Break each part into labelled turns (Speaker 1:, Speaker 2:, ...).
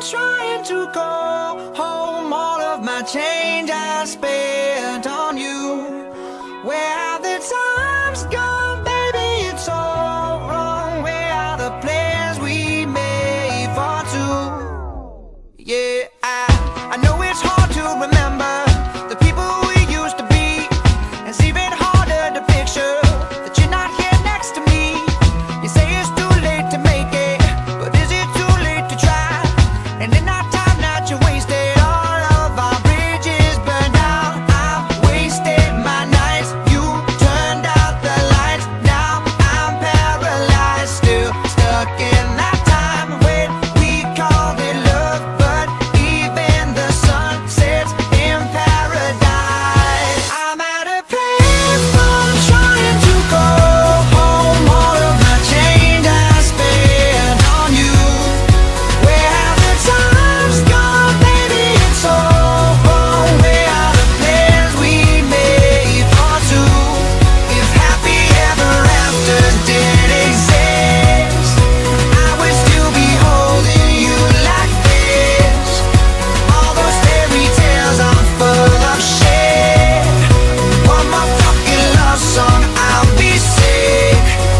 Speaker 1: trying to go home. All of my change I spent on you. Where have the times gone, baby? It's all wrong. Where are the plans we made for two? Yeah, I know it's hard to remember the people we used to be. It's even harder to picture that you're not here next to me. You say it's too late to make it, but is it too late to try? And in our time that you wasted, all of our bridges burned down. I wasted my nights, you turned out the lights. Now I'm paralyzed, still stuck in that time when we called it love. But even the sun sets in paradise. I'm at a place I'm trying to go home. All of my change I spent on you. Where have the times gone, baby? It's all wrong. Where are the plans we made for two? If happy ever after did exist, I would still be holding you like this. All those fairy tales are full of shit. One more fucking love song, I'll be sick.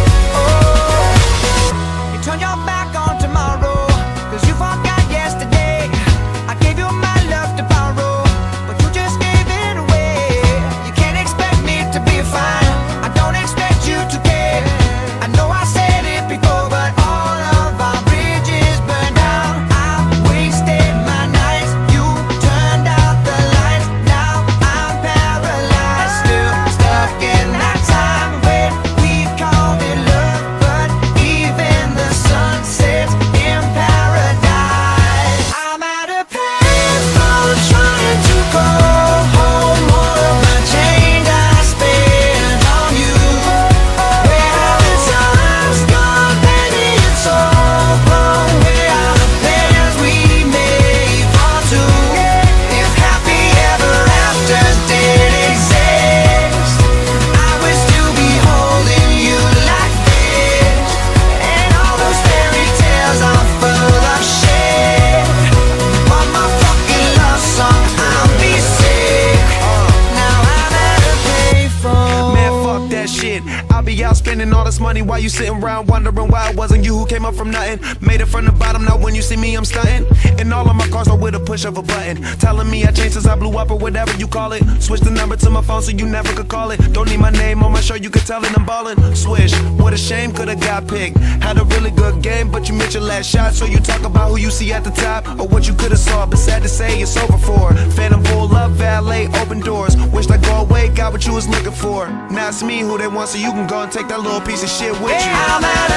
Speaker 1: Oh, you turn your back on tomorrow, cause you forgot yesterday. I gave you my love to borrow, but you just gave it away. You can't expect me to be fine, I don't expect you to care. I know I said it before, but all of our bridges burned down. I wasted my nights, you turned out the lights. Now I'm paralyzed, still stuck in that time when we called it love. But even the sun sets in paradise. I'm at a place I'm trying to go home. All of my change I spent on you. Where have the times gone, baby? It's all wrong. Where are the plans we made for two? If happy ever after did exist, I would still be holding you like this. And all those fairy tales are full of shit. One more fucking love song, I'll be sick. Now I'm at a payphone.
Speaker 2: Man, fuck that shit. I'll be out spending all this money while you sitting around wondering why it wasn't you who came up from nothing. Made it from the bottom, now when you see me, I'm stunting. And all of my cars are with a push of a button. Telling me I changed since I blew up or whatever you call it. Switch the number to my phone so you never could call it. Don't need my name on my show, you could tell it I'm ballin'. Swish, what a shame, could've got picked. Had a really good game, but you missed your last shot. So you talk about who you see at the top or what you could've saw. But sad to say, it's over for. Phantom pull up, valet, open doors. Wished I go away, got what you was looking for. Now it's me who they want, so you can go and take that little piece of shit with you.
Speaker 1: I'm at